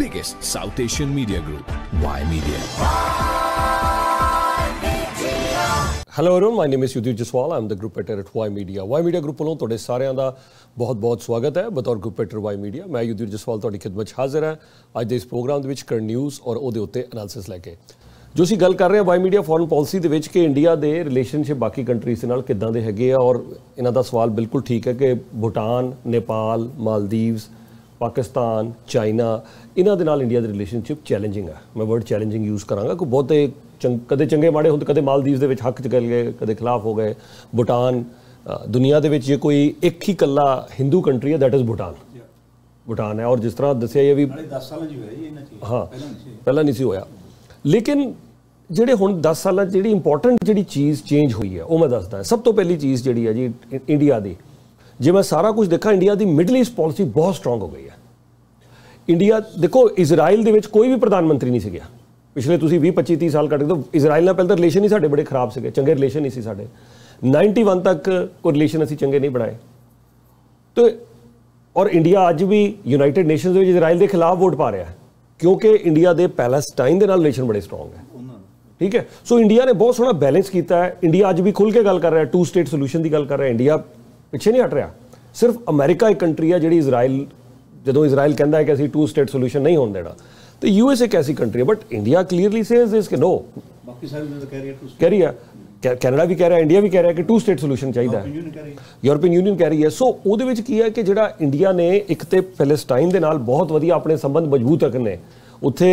biggest South Asian media group, Y Media. Hello everyone, my name is Yudhir Jaswal. I'm the group editor at Y Media. Y Media group ਵੱਲੋਂ ਤੁਹਾਡੇ ਸਾਰਿਆਂ ਦਾ ਬਹੁਤ-ਬਹੁਤ ਸਵਾਗਤ ਹੈ ਬਤੌਰ group editor Y Media। ਮੈਂ ਯੁਧੀਰ ਜਸਵਾਲ ਤੁਹਾਡੀ ਖਿਦਮਤ 'ਚ ਹਾਜ਼ਰ ਹਾਂ ਅੱਜ ਦੇ ਇਸ ਪ੍ਰੋਗਰਾਮ ਦੇ ਵਿੱਚ ਕਰੰਟ ਨਿਊਜ਼ ਔਰ ਉਹਦੇ ਉੱਤੇ ਐਨਾਲਿਸਿਸ ਲੈ ਕੇ ਜੋ ਅਸੀਂ ਗੱਲ ਕਰ ਰਹੇ ਹਾਂ Y Media ਫੋਰਨ ਪਾਲਿਸੀ ਦੇ ਵਿੱਚ ਕਿ ਇੰਡੀਆ ਦੇ ਰਿਲੇਸ਼ਨਸ਼ਿਪ ਬਾਕੀ ਕੰਟਰੀਜ਼ ਦੇ ਨਾਲ ਕਿੱਦਾਂ ਦੇ ਹੈਗੇ ਆ ਔਰ ਇਹਨਾਂ ਦਾ ਸਵਾਲ ਬਿਲਕੁਲ ਠੀਕ ਹੈ ਕਿ ਭੂਟਾਨ, ਨੇਪਾਲ, ਮਾਲਦੀਵਸ, ਪਾਕਿਸਤਾਨ, ਚਾਈਨਾ ਇਹਨਾਂ ਦੇ ਨਾਲ ਇੰਡੀਆ ਦੇ ਰਿਲੇਸ਼ਨਸ਼ਿਪ ਚੈਲੰਜਿੰਗ ਹੈ। ਮੈਂ ਵਰਡ ਚੈਲੰਜਿੰਗ ਯੂਜ਼ ਕਰਾਂਗਾ ਕਿ ਬਹੁਤੇ ਕਦੇ ਚੰਗੇ ਮਾੜੇ ਹੁੰਦੇ, ਕਦੇ ਮਾਲਦੀਵਸ ਦੇ ਵਿੱਚ ਹੱਕ 'ਚ ਗਲ ਗਏ, ਕਦੇ ਖਿਲਾਫ ਹੋ ਗਏ। ਭੂਟਾਨ ਦੁਨੀਆ ਦੇ ਵਿੱਚ ਜੇ ਕੋਈ ਇੱਕ ਹੀ ਇਕੱਲਾ ਹਿੰਦੂ ਕੰਟਰੀ ਹੈ ਦੈਟ ਇਜ਼ ਭੂਟਾਨ ਹੈ। ਔਰ ਜਿਸ ਤਰ੍ਹਾਂ ਦੱਸਿਆ ਇਹ ਵੀ 10 ਸਾਲਾਂ 'ਚ ਹੋਇਆ ਜੀ ਇਹਨਾਂ 'ਚ, ਹਾਂ ਪਹਿਲਾਂ ਨਹੀਂ ਸੀ ਹੋਇਆ। ਲੇਕਿਨ ਜਿਹੜੇ ਹੁਣ 10 ਸਾਲਾਂ 'ਚ ਜਿਹੜੀ ਇੰਪੋਰਟੈਂਟ ਜਿਹੜੀ ਚੀਜ਼ ਚੇਂਜ ਹੋਈ ਹੈ ਉਹ ਮੈਂ ਦੱਸਦਾ। ਸਭ ਤੋਂ ਪਹਿਲੀ ਚੀਜ਼ ਜਿਹੜੀ ਹੈ ਜੀ ਇੰਡੀਆ ਦੀ, ਜੇ ਮੈਂ ਸਾਰਾ ਕੁਝ ਦੇਖਾਂ ਇੰਡੀਆ ਦੀ ਮਿਡਲ ਈਸਟ ਪਾਲਿਸੀ ਬਹੁਤ ਸਟਰੋਂਗ ਹੋ ਗਈ ਹੈ। ਇੰਡੀਆ ਦੇਖੋ ਇਜ਼ਰਾਈਲ ਦੇ ਵਿੱਚ ਕੋਈ ਵੀ ਪ੍ਰਧਾਨ ਮੰਤਰੀ ਨਹੀਂ ਸੀ ਗਿਆ ਪਿਛਲੇ ਤੁਸੀਂ 20-25-30 ਸਾਲ ਕੱਢ ਕੇ। ਇਜ਼ਰਾਈਲ ਨਾਲ ਪਹਿਲਾਂ ਤਾਂ ਰਿਲੇਸ਼ਨ ਹੀ ਸਾਡੇ ਬੜੇ ਖਰਾਬ ਸੀਗੇ, ਚੰਗੇ ਰਿਲੇਸ਼ਨ ਨਹੀਂ ਸੀ ਸਾਡੇ। 91 ਤੱਕ ਕੋਈ ਰਿਲੇਸ਼ਨ ਅਸੀਂ ਚੰਗੇ ਨਹੀਂ ਬਣਾਏ ਤੇ ਔਰ ਇੰਡੀਆ ਅੱਜ ਵੀ ਯੂਨਾਈਟਿਡ ਨੇਸ਼ਨਸ ਦੇ ਵਿੱਚ ਇਜ਼ਰਾਈਲ ਦੇ ਖਿਲਾਫ ਵੋਟ ਪਾ ਰਿਹਾ ਕਿਉਂਕਿ ਇੰਡੀਆ ਦੇ ਪੈਲਸਟਾਈਨ ਦੇ ਨਾਲ ਰਿਲੇਸ਼ਨ ਬੜੇ ਸਟਰੋਂਗ ਹੈ। ਠੀਕ ਹੈ, ਸੋ ਇੰਡੀਆ ਨੇ ਬਹੁਤ ਸੋਹਣਾ ਬੈਲੈਂਸ ਕੀਤਾ ਹੈ। ਇੰਡੀਆ ਅੱਜ ਵੀ ਖੁੱਲ੍ਹ ਕੇ ਗੱਲ ਕਰ ਰਿਹਾ, 2 ਸਟੇਟ ਸੋਲੂਸ਼ਨ ਦੀ ਗੱਲ ਕਰ ਰਿਹਾ। ਇੰਡੀਆ ਪਿੱਛੇ ਨਹੀਂ ਹਟ ਰਿਹਾ। ਸਿਰਫ ਅਮਰੀਕਾ ਇੱਕ ਕੰਟਰੀ ਹੈ ਜਿਹੜੀ ਇਜ਼ਰਾਈਲ, ਜਦੋਂ ਇਜ਼ਰਾਈਲ ਕਹਿੰਦਾ ਹੈ ਕਿ ਅਸੀਂ 2 ਸਟੇਟ ਸੋਲੂਸ਼ਨ ਨਹੀਂ ਹੋਣ ਦੇਣਾ, तो यूएस एक ऐसी कंट्री है but India clearly says this कि नो, बाकी सारे कह रही है, कैनेडा भी कह रहा है, इंडिया भी कह रहा है कि 2 स्टेट सोल्यूशन चाहिए, यूरोपीयन यूनियन कह रही है। सो ਉਹਦੇ ਵਿੱਚ ਕੀ ਹੈ ਕਿ ਜਿਹੜਾ ਇੰਡੀਆ ਨੇ ਇੱਕ ਤੇ ਪੈਲਸਟਾਈਨ ਦੇ ਨਾਲ ਬਹੁਤ ਵਧੀਆ ਆਪਣੇ ਸੰਬੰਧ ਮਜ਼ਬੂਤ ਰੱਖਣੇ। ਉੱਥੇ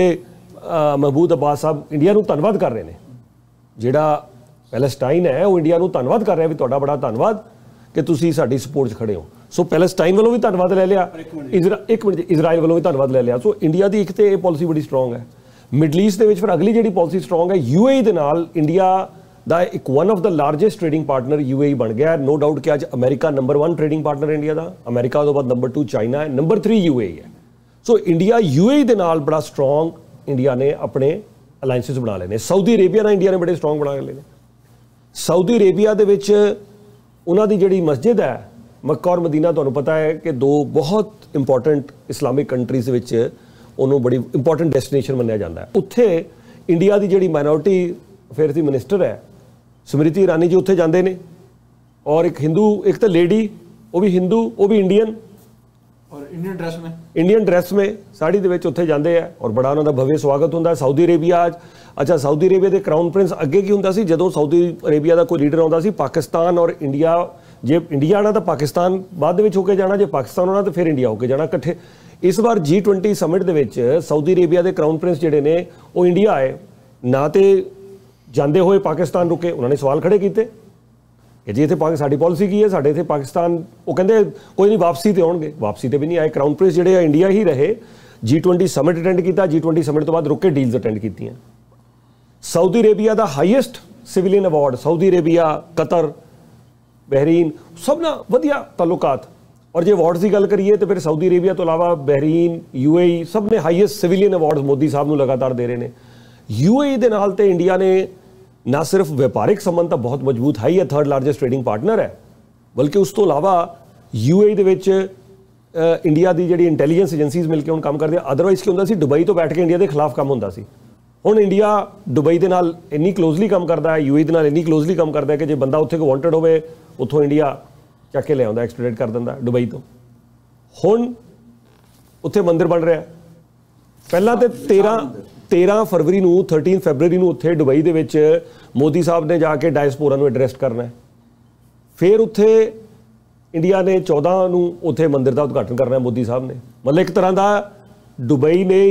ਮਹਿਮੂਦ ਅਬਾਸ ਸਾਹਿਬ ਇੰਡੀਆ ਨੂੰ ਧੰਨਵਾਦ ਕਰ ਰਹੇ ਨੇ। ਜਿਹੜਾ ਪੈਲਸਟਾਈਨ ਹੈ ਉਹ ਇੰਡੀਆ ਨੂੰ ਧੰਨਵਾਦ ਕਰ ਰਿਹਾ ਵੀ ਤੁਹਾਡਾ ਬੜਾ ਧੰਨਵਾਦ ਕਿ ਤੁਸੀਂ ਸਾਡੀ ਸਪੋਰਟ 'ਚ ਖੜੇ ਹੋ। ਸੋ ਪੈਲਸਟਾਈਨ ਵੱਲੋਂ ਵੀ ਧੰਨਵਾਦ ਲੈ ਲਿਆ, ਇੱਕ ਮਿੰਟ ਇਜ਼ਰਾਈਲ ਵੱਲੋਂ ਵੀ ਧੰਨਵਾਦ ਲੈ ਲਿਆ। ਸੋ ਇੰਡੀਆ ਦੀ ਇੱਕ ਤੇ ਇਹ ਪਾਲਿਸੀ ਬੜੀ ਸਟਰੋਂਗ ਹੈ। ਮਿਡਲ ਈਸਟ ਦੇ ਵਿੱਚ ਫਿਰ ਅਗਲੀ ਜਿਹੜੀ ਪਾਲਿਸੀ ਸਟਰੋਂਗ ਹੈ UAE ਦੇ ਨਾਲ। ਇੰਡੀਆ ਦਾ ਇੱਕ one of the largest trading partner UAE ਬਣ ਗਿਆ। ਨੋ ਡਾਊਟ ਕਿ ਅੱਜ America number 1 trading partner India ਦਾ, ਅਮਰੀਕਾ ਤੋਂ ਬਾਅਦ ਨੰਬਰ 2 ਚਾਈਨਾ ਹੈ, ਨੰਬਰ 3 UAE ਹੈ। ਸੋ ਇੰਡੀਆ UAE ਦੇ ਨਾਲ ਬੜਾ ਸਟਰੋਂਗ ਇੰਡੀਆ ਨੇ ਆਪਣੇ ਅਲਾਇੰਸਿਸ ਬਣਾ ਲਏ ਨੇ। ਸਾਊਦੀ ਅਰੇਬੀਆ ਨਾਲ ਇੰਡੀਆ ਨੇ ਬੜੇ ਸਟਰੋਂਗ ਬਣਾ ਲਏ ਨੇ। ਸਾਊਦੀ ਅਰੇਬੀਆ ਦੇ ਵਿੱਚ ਉਹਨਾਂ ਦੀ ਜਿਹੜੀ ਮਸਜਿਦ ਹੈ ਮੱਕਾ ਔਰ ਮਦੀਨਾ, ਤੁਹਾਨੂੰ ਪਤਾ ਹੈ ਕਿ 2 ਬਹੁਤ ਇੰਪੋਰਟੈਂਟ ਇਸਲਾਮਿਕ ਕੰਟਰੀਜ਼ ਦੇ ਵਿੱਚ ਉਹਨੂੰ ਬੜੀ ਇੰਪੋਰਟੈਂਟ ਡੈਸਟੀਨੇਸ਼ਨ ਮੰਨਿਆ ਜਾਂਦਾ ਹੈ। ਉੱਥੇ ਇੰਡੀਆ ਦੀ ਜਿਹੜੀ ਮਾਈਨੋਰਟੀ ਅਫੇਅਰਸ ਦੀ ਮਿਨਿਸਟਰ ਹੈ ਸਮ੍ਰਿਤੀ ਇਰਾਨੀ ਜੀ ਉੱਥੇ ਜਾਂਦੇ ਨੇ ਔਰ ਇੱਕ ਹਿੰਦੂ, ਇੱਕ ਤਾਂ ਲੇਡੀ, ਉਹ ਵੀ ਹਿੰਦੂ, ਉਹ ਵੀ ਇੰਡੀਅਨ ਔਰ ਇੰਡੀਅਨ ਡਰੈਸ ਮੇ ਸਾੜੀ ਦੇ ਵਿੱਚ ਉੱਥੇ ਜਾਂਦੇ ਆ ਔਰ ਬੜਾ ਉਹਨਾਂ ਦਾ ਭਵਯ ਸਵਾਗਤ ਹੁੰਦਾ। ਸਾਊਦੀ ਅਰੇਬੀਆ ਅੱਛਾ, ਸਾਊਦੀ ਅਰੇਬੀਆ ਦੇ ਕਰਾਊਨ ਪ੍ਰਿੰਸ ਅੱਗੇ ਕੀ ਹੁੰਦਾ ਸੀ ਜਦੋਂ ਸਾਊਦੀ ਅਰੇਬੀਆ ਦਾ ਕੋਈ ਲੀਡਰ ਆਉਂਦਾ ਸੀ, ਪਾਕਿਸਤਾਨ ਔਰ ਇੰਡੀਆ, ਜੇ ਇੰਡੀਆ ਆਉਣਾ ਤਾਂ ਪਾਕਿਸਤਾਨ ਬਾਅਦ ਦੇ ਵਿੱਚ ਹੋ ਕੇ ਜਾਣਾ, ਜੇ ਪਾਕਿਸਤਾਨ ਆਉਣਾ ਤਾਂ ਫਿਰ ਇੰਡੀਆ ਹੋ ਕੇ ਜਾਣਾ ਇਕੱਠੇ। ਇਸ ਵਾਰ G20 ਸਮਿਟ ਦੇ ਵਿੱਚ ਸਾਊਦੀ ਅਰੇਬੀਆ ਦੇ ਕਰਾਊਨ ਪ੍ਰਿੰਸ ਜਿਹੜੇ ਨੇ ਉਹ ਇੰਡੀਆ ਆਏ ਨਾ, ਤੇ ਜਾਂਦੇ ਹੋਏ ਪਾਕਿਸਤਾਨ ਰੁਕੇ। ਉਹਨਾਂ ਨੇ ਸਵਾਲ ਖੜੇ ਕੀਤੇ ਕਿ ਜੀ ਇੱਥੇ ਸਾਡੀ ਪਾਲਿਸੀ ਕੀ ਹੈ, ਸਾਡੇ ਇੱਥੇ ਪਾਕਿਸਤਾਨ, ਉਹ ਕਹਿੰਦੇ ਕੋਈ ਨਹੀਂ ਵਾਪਸੀ ਤੇ ਆਉਣਗੇ, ਵਾਪਸੀ ਤੇ ਵੀ ਨਹੀਂ ਆਏ। ਕਰਾਊਨ ਪ੍ਰਿੰਸ ਜਿਹੜੇ ਆ ਇੰਡੀਆ ਹੀ ਰਹੇ। G20 ਸਮਿਟ ਅਟੈਂਡ ਕੀਤਾ, G20 ਸਮਿਟ ਤੋਂ ਬਾਅਦ ਰੁਕ ਕੇ ਡੀਲਸ ਅਟੈਂਡ ਕੀਤੀਆਂ। ਸਾਊਦੀ ਅਰੇਬੀਆ ਦਾ highest civilian award, Saudi Arabia, Qatar, Bahrain ਸਭ ਨਾਲ ਵਧੀਆ ਤਾਲੁਕਾਤ। ਔਰ ਜੇ ਅਵਾਰਡਸ ਦੀ ਗੱਲ ਕਰੀਏ ਤਾਂ ਫਿਰ ਸਾਊਦੀ ਅਰੇਬੀਆ ਤੋਂ ਇਲਾਵਾ ਬਹਿਰੀਨ, UAE ਸਭ ਨੇ highest civilian awards Modi Sahib ਨੂੰ ਲਗਾਤਾਰ ਦੇ ਰਹੇ ਨੇ। UAE ਦੇ ਨਾਲ ਤੇ ਇੰਡੀਆ ਨੇ ਨਾ ਸਿਰਫ ਵਪਾਰਿਕ ਸੰਬੰਧ ਤਾਂ ਬਹੁਤ ਮਜ਼ਬੂਤ ਹੈ ਹੀ ਹੈ, 3rd ਲਾਰਜੈਸਟ ਟ੍ਰੇਡਿੰਗ ਪਾਰਟਨਰ ਹੈ, ਬਲਕਿ ਉਸ ਤੋਂ ਇਲਾਵਾ UAE ਦੇ ਵਿੱਚ ਇੰਡੀਆ ਦੀ ਜਿਹੜੀ ਇੰਟੈਲੀਜੈਂਸ ਏਜੰਸੀਜ਼ ਮਿਲ ਕੇ ਹੁਣ ਕੰਮ ਕਰਦੇ। ਅਦਰਵਾਈਜ਼ ਕੀ ਹੁੰਦਾ ਸੀ, ਦੁਬਈ ਤੋਂ ਬੈਠ ਕੇ ਇੰਡੀਆ ਦੇ ਖਿਲਾਫ ਕੰਮ ਹੁੰਦਾ ਸੀ। ਹੁਣ ਇੰਡੀਆ ਦੁਬਈ ਦੇ ਨਾਲ ਇੰਨੀ ਕਲੋਜ਼ਲੀ ਕੰਮ ਕਰਦਾ ਹੈ, UAE ਦੇ ਨਾਲ ਇੰਨੀ ਕਲੋਜ਼ਲੀ ਕੰਮ ਕਰਦਾ ਹੈ ਕਿ ਜੇ ਬੰਦਾ ਉੱਥੇ ਕੋਈ ਵਾਂਟਡ ਹੋਵੇ ਉੱਥੋਂ ਇੰਡੀਆ ਚੱਕ ਕੇ ਲੈ ਆਉਂਦਾ, ਐਕਸਟ੍ਰੈਡਿਟ ਕਰ ਦਿੰਦਾ ਦੁਬਈ ਤੋਂ। ਹੁਣ ਉੱਥੇ ਮੰਦਿਰ ਬਣ ਰਿਹਾ। ਪਹਿਲਾਂ ਤੇ 13 ਫਰਵਰੀ ਨੂੰ 13 ਫੈਬਰਰੀ ਨੂੰ ਉੱਥੇ ਦੁਬਈ ਦੇ ਵਿੱਚ ਮੋਦੀ ਸਾਹਿਬ ਨੇ ਜਾ ਕੇ ਡਾਇਸਪੋਰਾ ਨੂੰ ਐਡਰੈਸ ਕਰਨਾ ਹੈ। ਫਿਰ ਉੱਥੇ ਇੰਡੀਆ ਨੇ 14 ਨੂੰ ਉੱਥੇ ਮੰਦਿਰ ਦਾ ਉਦਘਾਟਨ ਕਰਨਾ ਹੈ ਮੋਦੀ ਸਾਹਿਬ ਨੇ। ਮਤਲਬ ਇੱਕ ਤਰ੍ਹਾਂ ਦਾ ਦੁਬਈ ਨੇ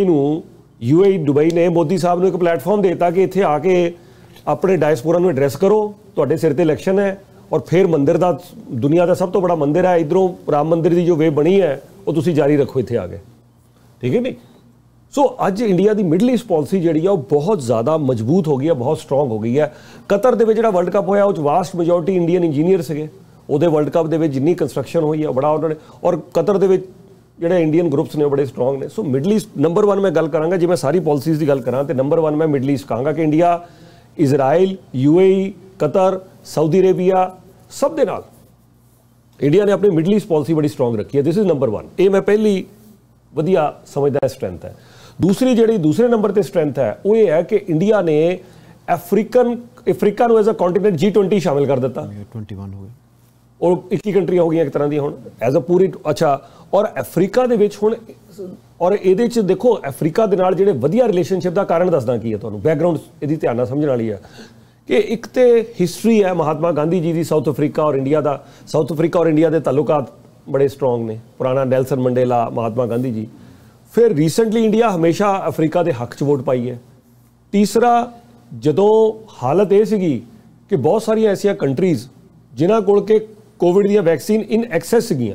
ਦੁਬਈ ਨੇ ਮੋਦੀ ਸਾਹਿਬ ਨੂੰ ਇੱਕ ਪਲੇਟਫਾਰਮ ਦੇ ਦਿੱਤਾ ਕਿ ਇੱਥੇ ਆ ਕੇ ਆਪਣੇ ਡਾਇਸਪੋਰਾ ਨੂੰ ਐਡਰੈਸ ਕਰੋ, ਤੁਹਾਡੇ ਸਿਰ ਤੇ ਇਲੈਕਸ਼ਨ ਹੈ ਔਰ ਫਿਰ ਮੰਦਿਰ ਦਾ, ਦੁਨੀਆ ਦਾ ਸਭ ਤੋਂ ਬੜਾ ਮੰਦਿਰ ਹੈ, ਇੱਧਰੋਂ ਰਾਮ ਮੰਦਿਰ ਦੀ ਜੋ ਵੇ ਬਣੀ ਹੈ ਉਹ ਤੁਸੀਂ ਜਾਰੀ ਰੱਖੋ ਇੱਥੇ ਆ ਕੇ। ਠੀਕ ਹੈ ਨਹੀਂ। ਸੋ ਅੱਜ ਇੰਡੀਆ ਦੀ ਮਿਡਲ ਈਸਟ ਪਾਲਿਸੀ ਜਿਹੜੀ ਆ ਉਹ ਬਹੁਤ ਜ਼ਿਆਦਾ ਮਜ਼ਬੂਤ ਹੋ ਗਈ ਹੈ, ਬਹੁਤ ਸਟਰੋਂਗ ਹੋ ਗਈ ਹੈ। ਕਤਰ ਦੇ ਵਿੱਚ ਜਿਹੜਾ ਵਰਲਡ ਕੱਪ ਹੋਇਆ ਉਹ 'ਚ ਵਾਸਟ ਮੈਜੋਰਟੀ ਇੰਡੀਅਨ ਇੰਜੀਨੀਅਰ ਸੀਗੇ। ਉਹਦੇ ਵਰਲਡ ਕੱਪ ਦੇ ਵਿੱਚ ਜਿੰਨੀ ਕੰਸਟਰਕਸ਼ਨ ਹੋਈ ਹੈ ਬੜਾ ਉਹਨਾਂ ਨੇ, ਔਰ ਕਤਰ ਦੇ ਵਿੱਚ ਜਿਹੜੇ ਇੰਡੀਅਨ ਗਰੁੱਪਸ ਨੇ ਉਹ ਬੜੇ ਸਟਰੋਂਗ ਨੇ। ਸੋ ਮਿਡਲ ਈਸਟ ਨੰਬਰ 1 ਮੈਂ ਗੱਲ ਕਰਾਂਗਾ, ਜੇ ਮੈਂ ਸਾਰੀ ਪਾਲਿਸੀਜ਼ ਦੀ ਗੱਲ ਕਰਾਂ ਤਾਂ ਨੰਬਰ 1 ਮੈਂ ਮਿਡਲ ਈਸਟ ਕਹਾਂਗਾ ਕਿ India, Israel, UAE, Qatar, Saudi Arabia ਸਭ ਦੇ ਨਾਲ ਇੰਡੀਆ ਨੇ ਆਪਣੀ ਮਿਡਲ ਈਸਟ ਪਾਲਿਸੀ ਬੜੀ ਸਟਰੋਂਗ ਰੱਖੀ ਹੈ। This is number 1। ਇਹ ਮੈਂ ਪਹਿਲੀ ਵਧੀਆ ਸਮਝਦਾ ਸਟਰੈਂਥ ਹੈ। ਦੂਸਰੀ ਜਿਹੜੀ ਦੂਸਰੇ ਨੰਬਰ ਤੇ ਸਟਰੈਂਥ ਹੈ ਉਹ ਇਹ ਹੈ ਕਿ ਇੰਡੀਆ ਨੇ ਅਫਰੀਕਾ ਨੂੰ ਐਜ਼ ਅ ਕੰਟੀਨੈਂਟ G20 ਸ਼ਾਮਿਲ ਕਰ ਦਿੱਤਾ। 21 ਹੋ ਗਏ ਔਰ 21 ਕੰਟਰੀਆਂ ਹੋ ਗਈਆਂ ਇੱਕ ਤਰ੍ਹਾਂ ਦੀਆਂ ਹੁਣ ਐਜ਼ ਅ ਪੂਰੀ। ਅੱਛਾ, ਔਰ ਅਫਰੀਕਾ ਦੇ ਵਿੱਚ ਹੁਣ ਔਰ ਇਹਦੇ 'ਚ ਦੇਖੋ ਅਫਰੀਕਾ ਦੇ ਨਾਲ ਜਿਹੜੇ ਵਧੀਆ ਰਿਲੇਸ਼ਨਸ਼ਿਪ ਦਾ ਕਾਰਨ ਦੱਸਦਾ ਕੀ ਹੈ ਤੁਹਾਨੂੰ, ਬੈਕਗਰਾਊਂਡ ਇਹਦੀ ਧਿਆਨ ਨਾਲ ਸਮਝਣ ਵਾਲੀ ਹੈ ਕਿ ਇੱਕ ਤੇ ਹਿਸਟਰੀ ਹੈ ਮਹਾਤਮਾ ਗਾਂਧੀ ਜੀ ਦੀ ਸਾਊਥ ਅਫਰੀਕਾ ਔਰ ਇੰਡੀਆ ਦਾ। ਸਾਊਥ ਅਫਰੀਕਾ ਔਰ ਇੰਡੀਆ ਦੇ ਤਾਲੁਕਾਤ ਬੜੇ ਸਟਰੋਂਗ ਨੇ, ਪੁਰਾਣਾ ਨੈਲਸਨ ਮੰਡੇਲਾ, ਮਹਾਤਮਾ ਗਾਂਧੀ ਜੀ। ਫਿਰ ਰੀਸੈਂਟਲੀ ਇੰਡੀਆ ਹਮੇਸ਼ਾ ਅਫਰੀਕਾ ਦੇ ਹੱਕ 'ਚ ਵੋਟ ਪਾਈ ਹੈ। ਤੀਸਰਾ, ਜਦੋਂ ਹਾਲਤ ਇਹ ਸੀਗੀ ਕਿ ਬਹੁਤ ਸਾਰੀਆਂ ਐਸੀਆਂ ਕੰਟਰੀਜ਼ ਜਿਨ੍ਹਾਂ ਕੋਲ ਕਿ ਕੋਵਿਡ ਦੀਆਂ ਵੈਕਸੀਨ ਇਨ ਐਕਸੈਸ ਸੀਗੀਆਂ,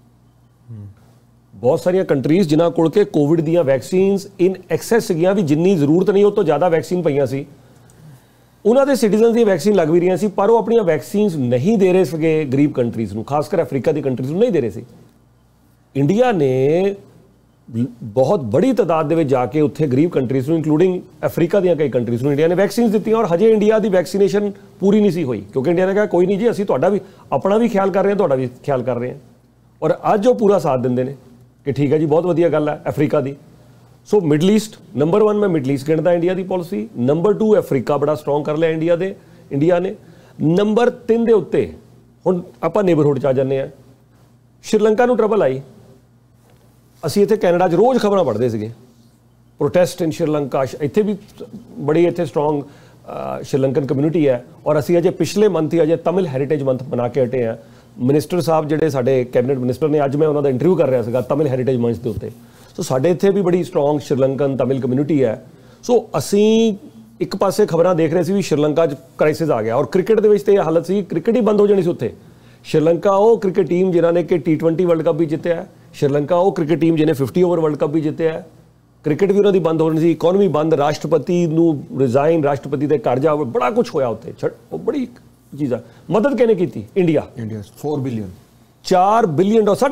ਬਹੁਤ ਸਾਰੀਆਂ ਕੰਟਰੀਜ਼ ਜਿਨ੍ਹਾਂ ਕੋਲ ਕਿ ਕੋਵਿਡ ਦੀਆਂ ਵੈਕਸੀਨਸ ਇਨ ਐਕਸੈਸ ਸੀਗੀਆਂ, ਵੀ ਜਿੰਨੀ ਜ਼ਰੂਰਤ ਨਹੀਂ ਉਹ ਤੋਂ ਜ਼ਿਆਦਾ ਵੈਕਸੀਨ ਪਈਆਂ ਸੀ, ਉਹਨਾਂ ਦੇ ਸਿਟੀਜ਼ਨਸ ਦੀ ਵੈਕਸੀਨ ਲੱਗ ਵੀ ਰਹੀਆਂ ਸੀ, ਪਰ ਉਹ ਆਪਣੀਆਂ ਵੈਕਸੀਨਸ ਨਹੀਂ ਦੇ ਰਹੇ ਸੀਗੇ ਗਰੀਬ ਕੰਟਰੀਜ਼ ਨੂੰ, ਖਾਸ ਕਰ ਅਫਰੀਕਾ ਦੀ ਕੰਟਰੀਜ਼ ਨੂੰ ਨਹੀਂ ਦੇ ਰਹੇ ਸੀ। ਇੰਡੀਆ ਨੇ ਬਹੁਤ ਬੜੀ ਤਾਦਾਦ ਦੇ ਵਿੱਚ ਜਾ ਕੇ ਉੱਥੇ ਗਰੀਬ ਕੰਟਰੀਜ਼ ਨੂੰ, ਇੰਕਲੂਡਿੰਗ ਅਫਰੀਕਾ ਦੀਆਂ ਕਈ ਕੰਟਰੀਜ਼ ਨੂੰ ਇੰਡੀਆ ਨੇ ਵੈਕਸੀਨਸ ਦਿੱਤੀਆਂ। ਔਰ ਹਜੇ ਇੰਡੀਆ ਦੀ ਵੈਕਸੀਨੇਸ਼ਨ ਪੂਰੀ ਨਹੀਂ ਸੀ ਹੋਈ, ਕਿਉਂਕਿ ਇੰਡੀਆ ਨੇ ਕਿਹਾ ਕੋਈ ਨਹੀਂ ਜੀ, ਅਸੀਂ ਤੁਹਾਡਾ ਵੀ ਆਪਣਾ ਵੀ ਖਿਆਲ ਕਰ ਰਹੇ ਹਾਂ, ਤੁਹਾਡਾ ਵੀ ਖਿਆਲ ਕਰ ਰਹੇ ਹਾਂ। ਔਰ ਅੱਜ ਉਹ ਪੂਰਾ ਸਾਥ ਦਿੰਦੇ ਨੇ ਕਿ ਠੀਕ ਹੈ ਜੀ, ਬਹੁਤ ਵਧੀਆ ਗੱਲ ਹੈ ਅਫਰੀਕਾ ਦੀ। ਸੋ ਮਿਡਲ ਈਸਟ ਨੰਬਰ 1 ਮੈਂ ਮਿਡਲ ਈਸਟ ਗਿਣਦਾ ਇੰਡੀਆ ਦੀ ਪਾਲਿਸੀ। ਨੰਬਰ 2 ਅਫਰੀਕਾ ਬੜਾ ਸਟਰੋਂਗ ਕਰ ਲਿਆ ਇੰਡੀਆ ਨੇ। ਨੰਬਰ 3 ਦੇ ਉੱਤੇ ਹੁਣ ਆਪਾਂ ਨੇਬਰਹੁੱਡ 'ਚ ਆ ਜਾਂਦੇ ਹਾਂ। ਸ਼੍ਰੀਲੰਕਾ ਨੂੰ ਟਰਬਲ ਆਈ। ਅਸੀਂ ਇੱਥੇ ਕੈਨੇਡਾ 'ਚ ਰੋਜ਼ ਖਬਰਾਂ ਪੜ੍ਹਦੇ ਸੀਗੇ, ਪ੍ਰੋਟੈਸਟ ਇਨ ਸ਼੍ਰੀਲੰਕਾ। ਇੱਥੇ ਵੀ ਬੜੀ ਇੱਥੇ ਸਟਰੋਂਗ ਸ਼੍ਰੀਲੰਕਨ ਕਮਿਊਨਿਟੀ ਹੈ। ਔਰ ਅਸੀਂ ਅਜੇ ਪਿਛਲੇ ਮੰਥ ਹੀ ਅਜੇ ਤਮਿਲ ਹੈਰੀਟੇਜ ਮੰਥ ਬਣਾ ਕੇ ਹਟੇ ਹਾਂ। ਮਿਨਿਸਟਰ ਸਾਹਿਬ ਜਿਹੜੇ ਸਾਡੇ ਕੈਬਨਿਟ ਮਿਨਿਸਟਰ ਨੇ, ਅੱਜ ਮੈਂ ਉਹਨਾਂ ਦਾ ਇੰਟਰਵਿਊ ਕਰ ਰਿਹਾ ਸੀਗਾ ਤਮਿਲ ਹੈਰੀਟੇਜ ਮੰਚ ਦੇ ਉੱਤੇ। ਸੋ ਸਾਡੇ ਇੱਥੇ ਵੀ ਬੜੀ ਸਟਰੋਂਗ ਸ਼੍ਰੀਲੰਕਨ ਤਮਿਲ ਕਮਿਊਨਿਟੀ ਹੈ। ਸੋ ਅਸੀਂ ਇੱਕ ਪਾਸੇ ਖਬਰਾਂ ਦੇਖ ਰਹੇ ਸੀ ਵੀ ਸ਼੍ਰੀਲੰਕਾ 'ਚ ਕ੍ਰਾਈਸਿਸ ਆ ਗਿਆ। ਔਰ ਕ੍ਰਿਕਟ ਦੇ ਵਿੱਚ ਤੇ ਇਹ ਹਾਲਤ ਸੀ, ਕ੍ਰਿਕਟ ਹੀ ਬੰਦ ਹੋ ਜਾਣੀ ਸੀ ਉੱਥੇ। ਸ਼੍ਰੀਲੰਕਾ ਉਹ ਕ੍ਰਿਕਟ ਟੀਮ ਜਿਨ੍ਹਾਂ ਨੇ ਕਿ T20 ਵਰਲਡ ਕੱਪ ਵੀ ਜਿੱਤਿਆ, ਸ਼੍ਰੀਲੰਕਾ ਉਹ ਕ੍ਰਿਕਟ ਟੀਮ ਜਿਹਨੇ 50 ਓਵਰ ਵਰਲਡ ਕੱਪ ਵੀ ਜਿੱਤਿਆ, ਕ੍ਰਿਕਟ ਵੀ ਉਹਨਾਂ ਦੀ ਬੰਦ ਹੋਣੀ ਸੀ, ਇਕਨੋਮੀ ਬੰਦ, ਰਾਸ਼ਟਰਪਤੀ ਨੂੰ ਰਿਜ਼ਾਈਨ, ਰਾਸ਼ਟਰਪਤੀ ਦੇ ਘਰ ਜਾ, ਬੜਾ ਕੁਝ ਹੋਇਆ ਉੱਥੇ। ਉਹ ਬੜੀ ਚੀਜ਼ਾਂ ਮਦਦ ਕਿਹਨੇ ਕੀਤੀ? India 4 billion 4 billion dollar,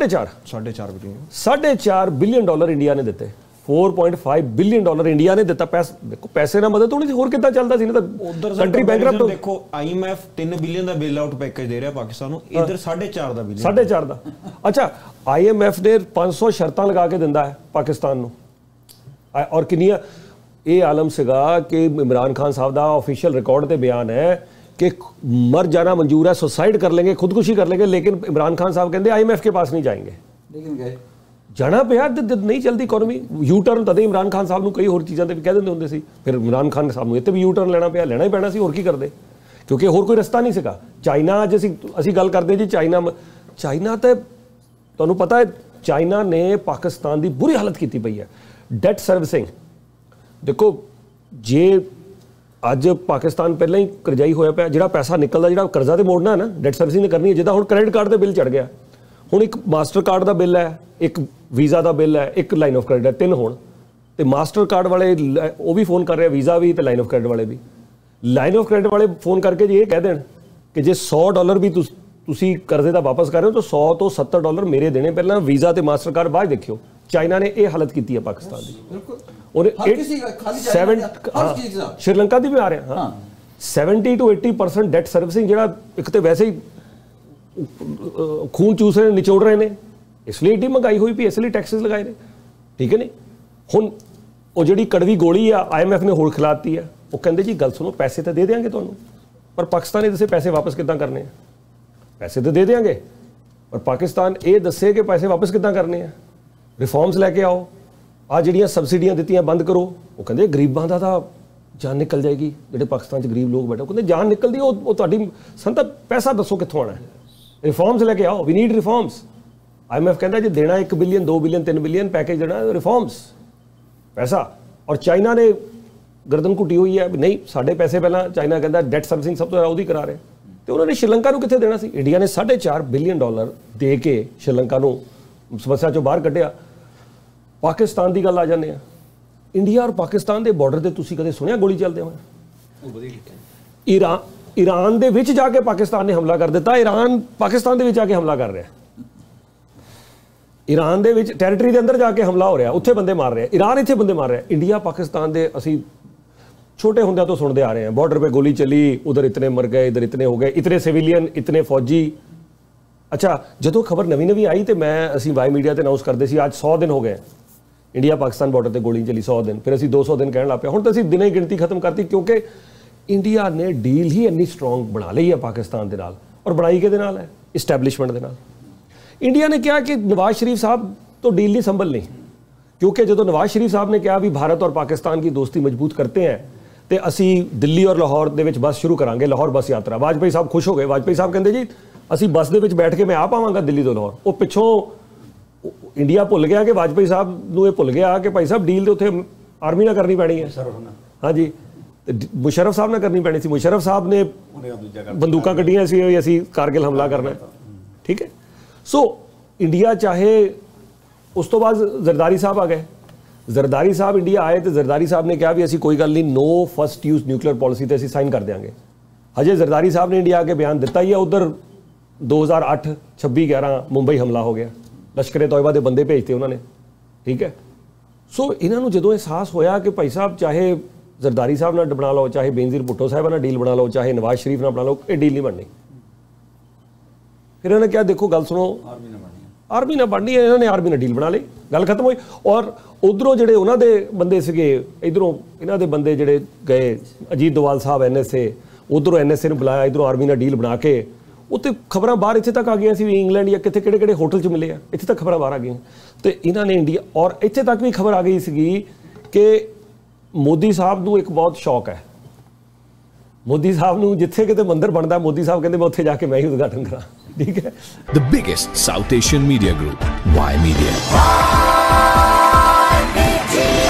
4.5 billion dollar India ਨੇ ਦਿੱਤੇ। 4.5 ਬਿਲੀਅਨ ਡਾਲਰ ਇੰਡੀਆ ਨੇ ਦਿੱਤਾ। ਦੇਖੋ ਪੈਸੇ ਨਾਲ ਮਦਦ ਹੋਣੀ ਸੀ, ਹੋਰ ਕਿੱਦਾਂ ਚੱਲਦਾ ਸੀ? ਨਾ ਤਾਂ ਉਧਰ ਕੰਟਰੀ ਬੈਂਕਰਪਟ। ਦੇਖੋ IMF 3 ਬਿਲੀਅਨ ਦਾ ਬੇਲ ਆਊਟ ਪੈਕੇਜ ਦੇ ਰਿਹਾ ਪਾਕਿਸਤਾਨ ਨੂੰ, ਇਧਰ 4.5 ਦਾ ਬਿਲੀਅਨ। 4.5 ਦਾ। ਅੱਛਾ, IMF ਨੇ 500 ਸ਼ਰਤਾਂ ਲਗਾ ਕੇ ਦਿੰਦਾ ਹੈ ਪਾਕਿਸਤਾਨ ਨੂੰ। ਔਰ ਕਿੰਨੀਆਂ ਇਹ ਆਲਮ ਸੀਗਾ ਕਿ ਇਮਰਾਨ ਖਾਨ ਸਾਹਿਬ ਦਾ ਆਫੀਸ਼ੀਅਲ ਰਿਕਾर्ड ਤੇ ਬਿਆਨ ਹੈ कि मर जाना मंजूर है, सुसाइड कर लेंगे, खुदकुशी कर लेंगे, लेकिन इमरान खान साहब कहते IMF के पास नहीं जाएंगे। लेकिन गए जाना पिया, नहीं चलती इकोनॉमी। यू टर्न तद इमरान खान साहब ਨੂੰ ਕਈ ਹੋਰ ਚੀਜ਼ਾਂ ਤੇ ਵੀ ਕਹਿ ਦਿੰਦੇ ਹੁੰਦੇ ਸੀ। ਫਿਰ ਇਮਰਾਨ ਖਾਨ ਸਾਹਿਬ ਨੂੰ ਇੱਥੇ ਵੀ ਯੂ ਟਰਨ ਲੈਣਾ ਹੀ ਪੈਣਾ ਸੀ। ਹੋਰ ਕੀ ਕਰਦੇ? ਕਿਉਂਕਿ ਹੋਰ ਕੋਈ ਰਸਤਾ ਨਹੀਂ ਸੀਗਾ। ਚਾਈਨਾ ਅੱਜ ਅਸੀਂ ਗੱਲ ਕਰਦੇ ਜੀ ਚਾਈਨਾ ਤੇ ਤੁਹਾਨੂੰ ਪਤਾ ਹੈ ਚਾਈਨਾ ਨੇ ਪਾਕਿਸਤਾਨ ਦੀ ਬੁਰੀ ਹਾਲਤ ਕੀਤੀ ਪਈ ਹੈ। ਡੈਟ ਸਰਵਿਸਿੰਗ ਦੇਖੋ, ਜੇ ਅੱਜ ਪਾਕਿਸਤਾਨ ਪਹਿਲਾਂ ਹੀ ਕਰਜ਼ਾਈ ਹੋਇਆ ਪਿਆ, ਜਿਹੜਾ ਪੈਸਾ ਨਿਕਲਦਾ, ਜਿਹੜਾ ਕਰਜ਼ਾ ਤੇ ਮੋੜਨਾ ਹੈ ਨਾ, ਡੈਟ ਸਰਵਿਸਿੰਗ ਕਰਨੀ ਹੈ। ਜਿੱਦਾਂ ਹੁਣ ਕ੍ਰੈਡਿਟ ਕਾਰਡ ਦੇ ਬਿੱਲ ਚੜ ਗਿਆ, ਹੁਣ ਇੱਕ ਮਾਸਟਰ ਕਾਰਡ ਦਾ ਬਿੱਲ ਹੈ, ਇੱਕ ਵੀਜ਼ਾ ਦਾ ਬਿੱਲ ਹੈ, ਇੱਕ ਲਾਈਨ ਆਫ ਕ੍ਰੈਡਿਟ ਹੈ, 3 ਹੋਣ। ਤੇ ਮਾਸਟਰ ਕਾਰਡ ਵਾਲੇ ਉਹ ਵੀ ਫੋਨ ਕਰ ਰਹੇ, ਵੀਜ਼ਾ ਵੀ ਤੇ ਲਾਈਨ ਆਫ ਕ੍ਰੈਡਿਟ ਵਾਲੇ ਵੀ। ਲਾਈਨ ਆਫ ਕ੍ਰੈਡਿਟ ਵਾਲੇ ਫੋਨ ਕਰਕੇ ਜੇ ਇਹ ਕਹਿ ਦੇਣ ਕਿ ਜੇ $100 ਵੀ ਤੁਸੀਂ ਕਰਜ਼ੇ ਦਾ ਵਾਪਸ ਕਰ ਰਹੇ ਹੋ ਤਾਂ $100 ਤੋਂ $70 ਮੇਰੇ ਦੇਣੇ ਪਹਿਲਾਂ, ਵੀਜ਼ਾ ਤੇ ਮਾਸਟਰ ਕਾਰਡ ਬਾਅਦ ਦੇਖਿਓ। ਚਾਈਨਾ ਨੇ ਇਹ ਹਾਲਤ ਕੀਤੀ ਹੈ ਪਾਕਿਸਤਾਨ ਦੀ। श्रीलंका ਦੀ ਵੀ ਆ ਰਿਹਾ। ਹਾਂ 70 to 80% ਡੈਟ ਸਰਵਿਸਿੰਗ, ਜਿਹੜਾ ਇੱਕ ਤੇ ਵੈਸੇ ਹੀ ਖੂਨ ਚੂਸ ਰਹੇ ਨੇ, ਨਿਚੋੜ ਰਹੇ ਨੇ, ਇਸ ਲਈ ਏਡੀ ਮਹਿੰਗਾਈ ਹੋਈ ਪਈ, ਇਸ ਲਈ ਟੈਕਸਿਸ ਲਗਾਏ ਨੇ। ਠੀਕ ਹੈ ਨੀ? ਹੁਣ ਉਹ ਜਿਹੜੀ ਕੜਵੀ ਗੋਲੀ ਆ IMF ਨੇ ਹੋਰ ਖਿਲਾਤੀ ਆ। ਉਹ ਕਹਿੰਦੇ ਜੀ ਗੱਲ ਸੁਣੋ, ਪੈਸੇ ਤਾਂ ਦੇ ਦੇਵਾਂਗੇ ਤੁਹਾਨੂੰ, ਪਰ ਪਾਕਿਸਤਾਨ ਨੇ ਦੱਸੇ ਪੈਸੇ ਵਾਪਸ ਕਿੱਦਾਂ ਕਰਨੇ ਆ। ਪੈਸੇ ਤਾਂ ਦੇ ਦੇਵਾਂਗੇ, ਪਰ ਪਾਕਿਸਤਾਨ ਇਹ ਦੱਸੇ ਕਿ ਪੈਸੇ ਵਾਪਸ ਕਿੱਦਾਂ ਕਰਨੇ ਆ। ਰਿਫਾਰਮਸ ਲੈ ਕੇ ਆਓ, ਆ ਜਿਹੜੀਆਂ ਸਬਸਿਡੀਆਂ ਦਿੱਤੀਆਂ ਬੰਦ ਕਰੋ। ਉਹ ਕਹਿੰਦੇ ਗਰੀਬਾਂ ਦਾ ਤਾਂ ਜਾਨ ਨਿਕਲ ਜਾਏਗੀ, ਜਿਹੜੇ ਪਾਕਿਸਤਾਨ 'ਚ ਗਰੀਬ ਲੋਕ ਬੈਠੇ, ਉਹ ਕਹਿੰਦੇ ਜਾਨ ਨਿਕਲਦੀ, ਉਹ ਤੁਹਾਡੀ ਸੰਤਾ ਪੈਸਾ ਦੱਸੋ ਕਿੱਥੋਂ ਆਉਣਾ ਹੈ। ਰਿਫਾਰਮਸ ਲੈ ਕੇ ਆਓ, ਵੀ ਨੀਡ ਰਿਫਾਰਮਸ। IMF ਕਹਿੰਦਾ ਜੇ ਦੇਣਾ 1 ਬਿਲੀਅਨ 2 ਬਿਲੀਅਨ 3 ਬਿਲੀਅਨ ਪੈਕੇਜ ਦੇਣਾ, ਰਿਫਾਰਮਸ ਪੈਸਾ। ਔਰ ਚਾਈਨਾ ਨੇ ਗਰਦਨ ਘੁੱਟੀ ਹੋਈ ਹੈ ਵੀ ਨਹੀਂ, ਸਾਡੇ ਪੈਸੇ ਪਹਿਲਾਂ। ਚਾਈਨਾ ਕਹਿੰਦਾ ਡੈਟ ਸਰਵਿਸਿੰਗ ਸਭ ਤੋਂ ਜ਼ਿਆਦਾ ਉਹਦੀ ਕਰਾ ਰਿਹਾ। ਤੇ ਉਹਨਾਂ ਨੇ ਸ਼੍ਰੀਲੰਕਾ ਨੂੰ ਕਿੱਥੇ ਦੇਣਾ ਸੀ? ਇੰਡੀਆ ਨੇ $4.5 ਬਿਲੀਅਨ ਦੇ ਕੇ ਸ਼੍ਰੀਲੰਕਾ ਨੂੰ ਸਮੱਸਿਆ 'ਚੋਂ ਬਾਹਰ ਕੱਢਿਆ। ਪਾਕਿਸਤਾਨ ਦੀ ਗੱਲ ਆ ਜਾਂਦੇ ਆ। ਇੰਡੀਆ ਔਰ ਪਾਕਿਸਤਾਨ ਦੇ ਬਾਰਡਰ ਤੇ ਤੁਸੀਂ ਕਦੇ ਸੁਣਿਆ ਗੋਲੀ ਚੱਲਦੇ ਹੋਏ? ਈਰਾਨ ਦੇ ਵਿੱਚ ਜਾ ਕੇ ਪਾਕਿਸਤਾਨ ਨੇ ਹਮਲਾ ਕਰ ਦਿੱਤਾ। ਈਰਾਨ ਪਾਕਿਸਤਾਨ ਦੇ ਵਿੱਚ ਆ ਕੇ ਹਮਲਾ ਕਰ ਰਿਹਾ। ਈਰਾਨ ਦੇ ਵਿੱਚ ਟੈਰੀਟਰੀ ਦੇ ਅੰਦਰ ਜਾ ਕੇ ਹਮਲਾ ਹੋ ਰਿਹਾ, ਉੱਥੇ ਬੰਦੇ ਮਾਰ ਰਿਹਾ। ਈਰਾਨ ਇੱਥੇ ਬੰਦੇ ਮਾਰ ਰਿਹਾ। ਇੰਡੀਆ ਪਾਕਿਸਤਾਨ ਦੇ ਅਸੀਂ छोटे होंगे तो सुनते आ रहे हैं, बॉर्डर पे गोली चली, उधर इतने मर गए, इधर इतने हो गए, इतने सिविलियन, इतने फौजी। अच्छा, जो खबर नवी नवी आई तो मैं असी वाई मीडिया ते अनाउंस करते सी, आज 100 दिन हो गए इंडिया पाकिस्तान बॉर्डर पर गोली चली 100 दिन, फिर असीं 200 दिन कहण लग पे, हुण तां असीं दिने गिणती खत्म करती क्योंकि इंडिया ने डील ही इन्नी स्ट्रोंग बना ली है पाकिस्तान के नाल। और बनाई किहदे नाल है? इस्टैबलिशमेंट के नाल। इंडिया ने कहा कि नवाज शरीफ साहब तो डील नहीं संभलनी, क्योंकि जो नवाज शरीफ साहब ने कहा भी भारत और पाकिस्तान की दोस्ती मजबूत करते हैं तो असी दिल्ली और लाहौर दे विच बस शुरू करांगे, लाहौर बस यात्रा। वाजपेयी साहब खुश हो गए। वाजपेयी साहब कहते जी असी बस दे विच बैठ के मैं आ पावांगा दिल्ली तो लाहौर। वो पिछों इंडिया भुल गया कि वाजपेयी साहब नूं ये भुल गया कि भाई साहब डील तो उत्थे आर्मी ना करनी पैनी है। हाँ जी, मुशर्रफ साहब ने करनी पैनी सी। मुशर्रफ साहब ने बंदूकां कड्डियां सी असी कारगिल हमला करना है, ठीक है। सो इंडिया चाहे, उस तो बाद जरदारी साहब आ गए। जरदारी साहब इंडिया आए तो जरदारी साहब ने कहा भी असी कोई गल नहीं, no first use nuclear policy तो असी साइन कर देंगे। हजे जरदारी साहब ने इंडिया आके बयान दिता ही है। उधर 2008 26/11 मुंबई हमला हो गया, लश्कर तोयबा के बंदे भेजते उन्होंने, ठीक है। सो इन्हों जो एहसास होया कि भाई साहब चाहे जरदारी साहब ना बना लो, चाहे बेनजीर भुट्टो साहब ना डील बना लो, चाहे नवाज शरीफ ना बना लो, ये डील नहीं बननी। फिर इन्होंने क्या, देखो गल सुनो, आर्मी ना बननी है, इन्होंने आर्मी ने डील बना ली, गल खत्म हुई। और उधरों जोड़े उन्होंने बंदे से, इधरों इन्हों के बंदे जोड़े गए, अजीत डोवाल साहब NSA, उधरों NSA ने बुलाया, इधरों आर्मी ने डील बना के, उत्ते खबर बाहर इत्थे तक आ गई सी, इंग्लैंड या कितने किहड़े होटल च मिले आ, इत्थे तक खबर बाहर आ गई। तो इन्होंने इंडिया, और इत्थे तक भी खबर आ गई सी कि मोदी साहब नूं एक बहुत शौक है, मोदी साहब नूं जिथे किते मंदिर बनता, मोदी साहब कहते मैं उत्थे जाके मैं ही उद्घाटन करा, ठीक है। The biggest South Asian media group, Y Media.